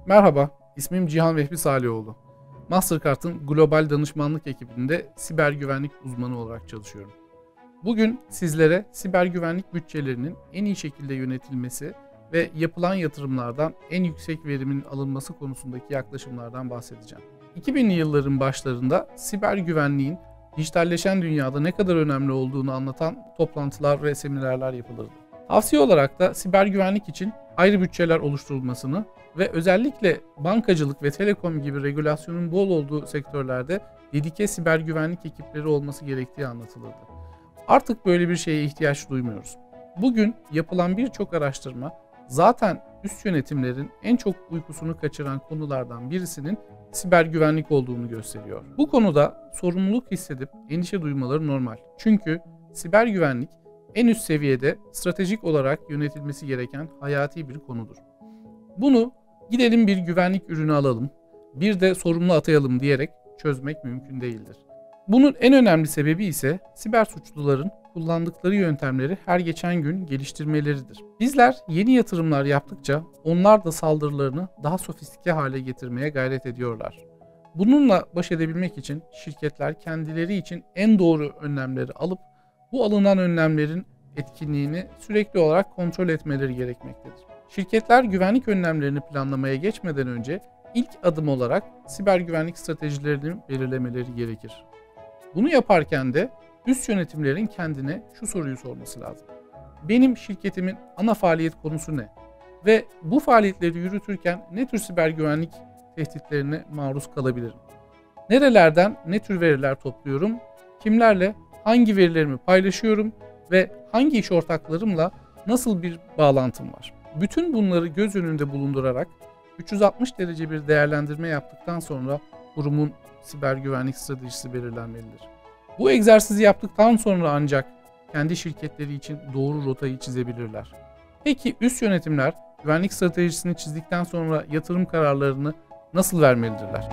Merhaba, ismim Cihan Vehbi Salihoğlu. Mastercard'ın global danışmanlık ekibinde siber güvenlik uzmanı olarak çalışıyorum. Bugün sizlere siber güvenlik bütçelerinin en iyi şekilde yönetilmesi ve yapılan yatırımlardan en yüksek verimin alınması konusundaki yaklaşımlardan bahsedeceğim. 2000'li yılların başlarında siber güvenliğin dijitalleşen dünyada ne kadar önemli olduğunu anlatan toplantılar ve seminerler yapılırdı. Tavsiye olarak da siber güvenlik için ayrı bütçeler oluşturulmasını ve özellikle bankacılık ve telekom gibi regülasyonun bol olduğu sektörlerde dedike siber güvenlik ekipleri olması gerektiği anlatılırdı. Artık böyle bir şeye ihtiyaç duymuyoruz. Bugün yapılan birçok araştırma zaten üst yönetimlerin en çok uykusunu kaçıran konulardan birisinin siber güvenlik olduğunu gösteriyor. Bu konuda sorumluluk hissedip endişe duymaları normal. Çünkü siber güvenlik en üst seviyede stratejik olarak yönetilmesi gereken hayati bir konudur. Bunu gidelim bir güvenlik ürünü alalım, bir de sorumlu atayalım diyerek çözmek mümkün değildir. Bunun en önemli sebebi ise siber suçluların kullandıkları yöntemleri her geçen gün geliştirmeleridir. Bizler yeni yatırımlar yaptıkça onlar da saldırılarını daha sofistike hale getirmeye gayret ediyorlar. Bununla baş edebilmek için şirketler kendileri için en doğru önlemleri alıp bu alınan önlemlerin etkinliğini sürekli olarak kontrol etmeleri gerekmektedir. Şirketler güvenlik önlemlerini planlamaya geçmeden önce ilk adım olarak siber güvenlik stratejilerini belirlemeleri gerekir. Bunu yaparken de üst yönetimlerin kendine şu soruyu sorması lazım. Benim şirketimin ana faaliyet konusu ne? Ve bu faaliyetleri yürütürken ne tür siber güvenlik tehditlerine maruz kalabilirim? Nerelerden ne tür veriler topluyorum? Kimlerle hangi verilerimi paylaşıyorum? Ve hangi iş ortaklarımla nasıl bir bağlantım var? Bütün bunları göz önünde bulundurarak 360 derece bir değerlendirme yaptıktan sonra kurumun siber güvenlik stratejisi belirlenmelidir. Bu egzersizi yaptıktan sonra ancak kendi şirketleri için doğru rotayı çizebilirler. Peki üst yönetimler güvenlik stratejisini çizdikten sonra yatırım kararlarını nasıl vermelidirler?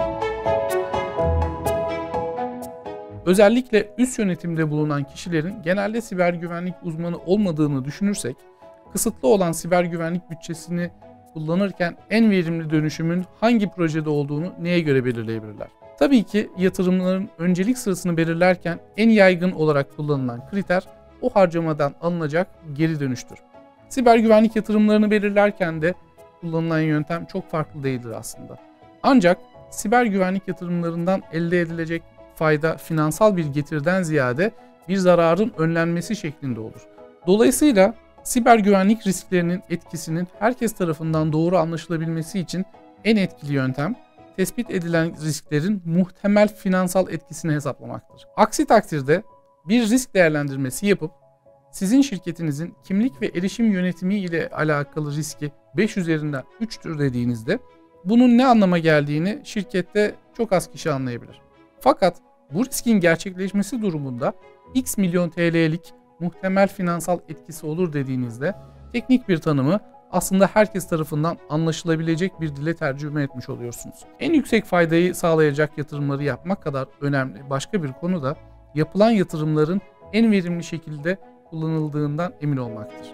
Özellikle üst yönetimde bulunan kişilerin genelde siber güvenlik uzmanı olmadığını düşünürsek, kısıtlı olan siber güvenlik bütçesini kullanırken en verimli dönüşümün hangi projede olduğunu neye göre belirleyebilirler? Tabii ki yatırımların öncelik sırasını belirlerken en yaygın olarak kullanılan kriter o harcamadan alınacak geri dönüştür. Siber güvenlik yatırımlarını belirlerken de kullanılan yöntem çok farklı değildir aslında. Ancak siber güvenlik yatırımlarından elde edilecek fayda finansal bir getiriden ziyade bir zararın önlenmesi şeklinde olur. Dolayısıyla siber güvenlik risklerinin etkisinin herkes tarafından doğru anlaşılabilmesi için en etkili yöntem tespit edilen risklerin muhtemel finansal etkisini hesaplamaktır. Aksi takdirde bir risk değerlendirmesi yapıp sizin şirketinizin kimlik ve erişim yönetimi ile alakalı riski 5 üzerinden 3'tür dediğinizde bunun ne anlama geldiğini şirkette çok az kişi anlayabilir. Fakat bu riskin gerçekleşmesi durumunda X milyon TL'lik muhtemel finansal etkisi olur dediğinizde teknik bir tanımı aslında herkes tarafından anlaşılabilecek bir dile tercüme etmiş oluyorsunuz. En yüksek faydayı sağlayacak yatırımları yapmak kadar önemli başka bir konu da yapılan yatırımların en verimli şekilde kullanıldığından emin olmaktır.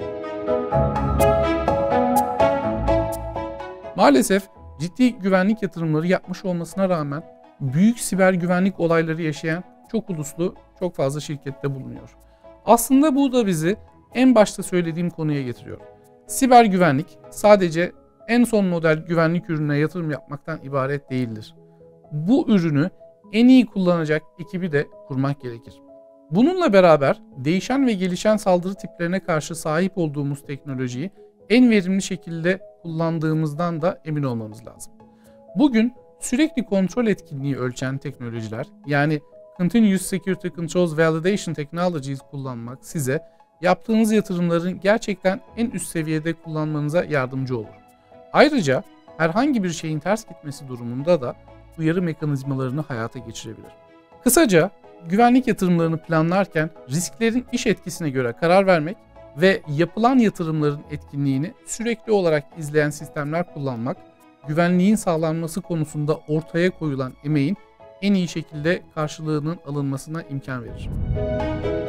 Maalesef ciddi güvenlik yatırımları yapmış olmasına rağmen büyük siber güvenlik olayları yaşayan çok uluslu, çok fazla şirkette bulunuyor. Aslında bu da bizi en başta söylediğim konuya getiriyor. Siber güvenlik sadece en son model güvenlik ürününe yatırım yapmaktan ibaret değildir. Bu ürünü en iyi kullanacak ekibi de kurmak gerekir. Bununla beraber değişen ve gelişen saldırı tiplerine karşı sahip olduğumuz teknolojiyi en verimli şekilde kullandığımızdan da emin olmamız lazım. Bugün sürekli kontrol etkinliği ölçen teknolojiler, yani Continuous Security Controls Validation Technologies kullanmak size yaptığınız yatırımların gerçekten en üst seviyede kullanmanıza yardımcı olur. Ayrıca herhangi bir şeyin ters gitmesi durumunda da uyarı mekanizmalarını hayata geçirebilir. Kısaca güvenlik yatırımlarını planlarken risklerin iş etkisine göre karar vermek ve yapılan yatırımların etkinliğini sürekli olarak izleyen sistemler kullanmak, güvenliğin sağlanması konusunda ortaya koyulan emeğin en iyi şekilde karşılığının alınmasına imkan verir.